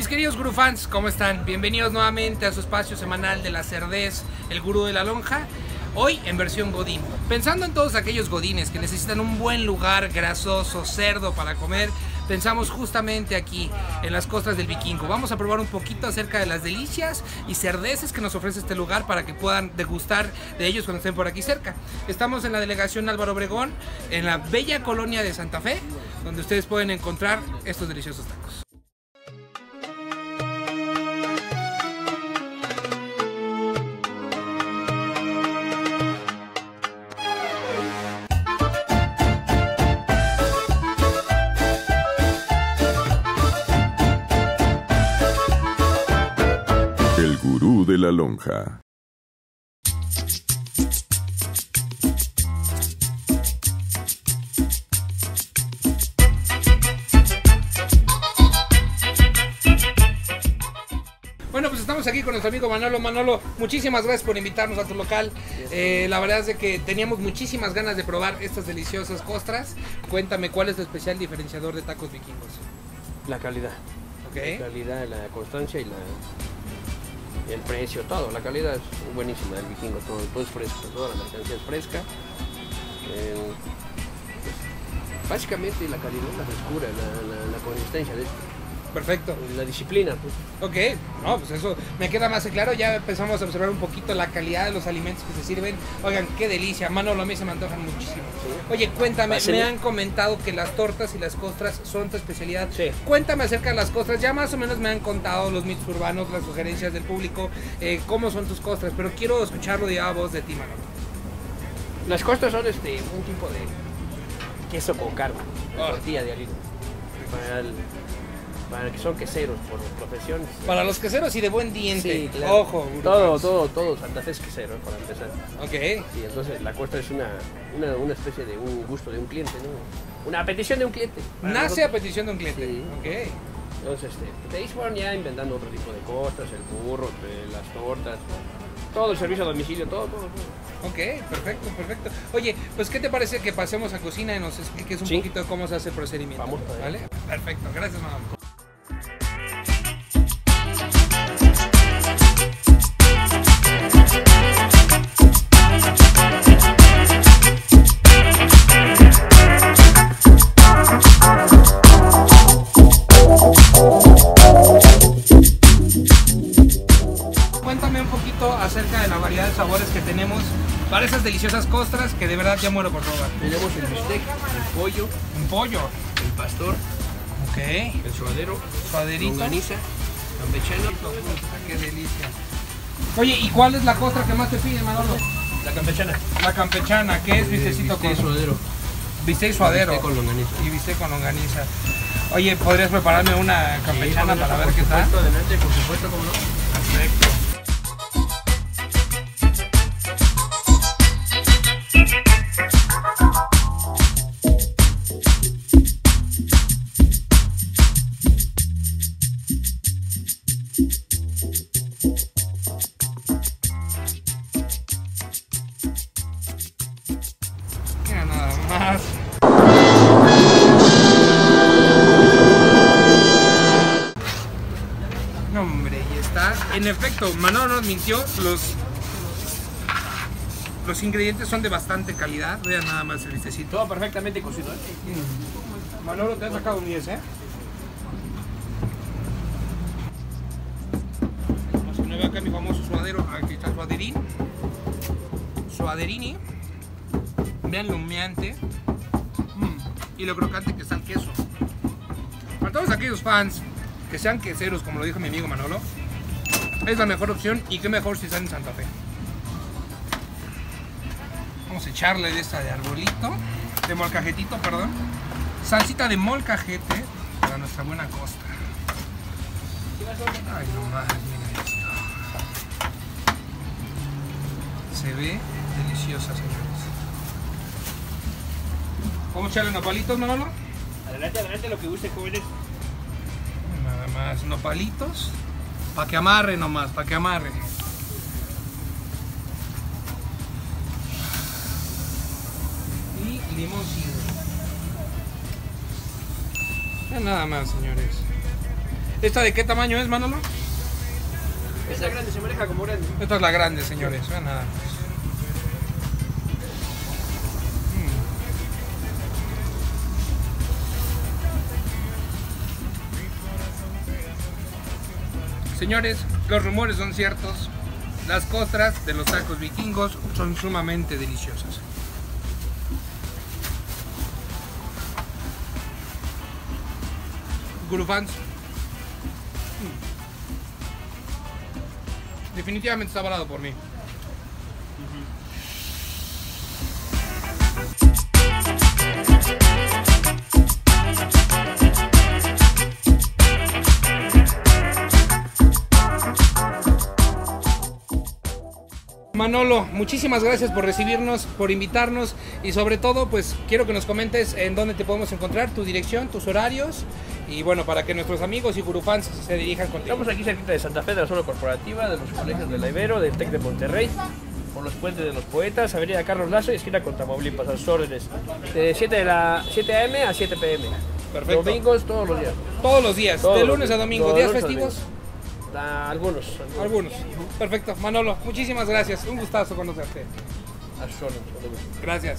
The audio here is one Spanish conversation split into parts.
Mis queridos Gurú fans, ¿cómo están? Bienvenidos nuevamente a su espacio semanal de la Cerdez, el Gurú de la Lonja. Hoy en versión Godín. Pensando en todos aquellos godines que necesitan un buen lugar grasoso, cerdo para comer, pensamos justamente aquí, en las costas del Vikingo. Vamos a probar un poquito acerca de las delicias y cerdeces que nos ofrece este lugar para que puedan degustar de ellos cuando estén por aquí cerca. Estamos en la delegación Álvaro Obregón, en la bella colonia de Santa Fe, donde ustedes pueden encontrar estos deliciosos tacos. El Gurú de la Lonja. Bueno, pues estamos aquí con nuestro amigo Manolo. Manolo, muchísimas gracias por invitarnos a tu local. La verdad es de que teníamos muchísimas ganas de probar estas deliciosas costras. Cuéntame, ¿cuál es tu especial diferenciador de tacos vikingos? La calidad. Okay. La calidad, la constancia y el precio, todo. La calidad es buenísima del Vikingo, todo es fresco, toda la mercancía es fresca. Básicamente la calidad, la frescura, la consistencia de esto. Perfecto. La disciplina, pues. Ok, no, pues eso me queda más claro. Ya empezamos a observar un poquito la calidad de los alimentos que se sirven. Oigan, qué delicia. Manolo, a mí se me antojan muchísimo. Sí. Oye, cuéntame, me han comentado que las tortas y las costras son tu especialidad. Sí. Cuéntame acerca de las costras. Ya más o menos me han contado los mitos urbanos, las sugerencias del público, cómo son tus costras, pero quiero escucharlo de a voz de ti, Manolo. Las costras son un tipo de queso con carne, tortilla de harina. Para que son queseros por profesión. Para los queseros y de buen diente. Sí, claro. Ojo, todo Santa Fe es quesero, para empezar. Ok. Sí, entonces la costra es una especie de un gusto de un cliente, ¿no? Una petición de un cliente. Nace a petición de un cliente. Sí. Ok. Entonces, de ahí se fueron ya inventando otro tipo de costras, el burro, las tortas, todo el servicio a domicilio, todo. Ok, perfecto. Oye, pues ¿qué te parece que pasemos a cocina y nos expliques un poquito de cómo se hace el procedimiento? Vamos, ¿vale? Perfecto, gracias, Manolo. Cuéntame un poquito acerca de la variedad de sabores que tenemos para esas deliciosas costras que de verdad ya muero por probar. Tenemos el bistec, el pollo, Un pollo. el pastor, Ok. el suadero, Suaderito. longaniza, campechana, Qué delicia. Oye, ¿y cuál es la costra que más te pide, Manolo? la campechana. La campechana, que es bistecito Bistec, con suadero. bistec suadero. Bistec con longaniza. Y bistec con longaniza. Oye, ¿podrías prepararme una campechana Sí, para ver qué tal? Adelante, por supuesto, cómo no. Perfecto. Mira nada más. No, hombre, y está. En efecto, Manolo nos mintió. Los ingredientes son de bastante calidad. Vean nada más el bistecito. Todo perfectamente cocido, ¿eh? Manolo, te has sacado un 10, ¿eh? Vamos a poner acá mi famoso suadero. Aquí está el suaderín. Suaderini. Vean lo humeante. Y lo crocante que está el queso. Para todos aquellos fans que sean queseros, como lo dijo mi amigo Manolo, es la mejor opción y qué mejor si están en Santa Fe. Vamos a echarle de esta de arbolito, de molcajetito, perdón. Salsita de molcajete para nuestra buena costa. Ay, no más, mira esto. Se ve deliciosa, señores. ¿Vamos a echarle nopalitos, Manolo? Adelante, lo que guste, jóvenes. Nada más, nopalitos. Para que amarre nomás, para que amarre. Y limoncillo. Ya nada más, señores. ¿Esta de qué tamaño es, Manolo? Esa grande se maneja como grande. Esta es la grande, señores. Vean nada más. Señores, los rumores son ciertos. Las costras de los tacos vikingos son sumamente deliciosas. Gurufans. Definitivamente está avalado por mí. Manolo, muchísimas gracias por recibirnos, por invitarnos y sobre todo pues quiero que nos comentes en dónde te podemos encontrar, tu dirección, tus horarios y bueno, para que nuestros amigos y gurufans se dirijan contigo. Estamos aquí cerquita de Santa Fe, de la zona corporativa, de los colegios de la Ibero, del TEC de Monterrey, por los puentes de los Poetas, avenida Carlos Lazo y esquina con Tamaulipas, a sus órdenes, de 7 a.m. a 7 p.m. Perfecto. Domingos todos los días. Todos los días, Todos de los lunes días. a domingo, Todos días lunes a festivos. Algunos. Algunos. Perfecto. Manolo, muchísimas gracias. Un gustazo conocerte. A sus órdenes. Gracias.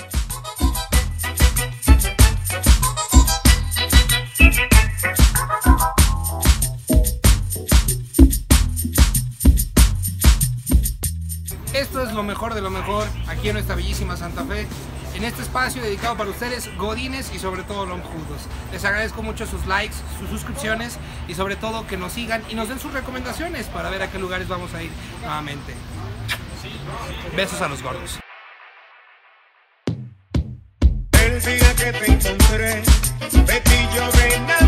Esto es lo mejor de lo mejor aquí en nuestra bellísima Santa Fe. En este espacio dedicado para ustedes, godines y sobre todo lonjudos. Les agradezco mucho sus likes, sus suscripciones y sobre todo que nos sigan y nos den sus recomendaciones para ver a qué lugares vamos a ir nuevamente. Besos a los gordos. El día que te encontré, Betty, yo ven a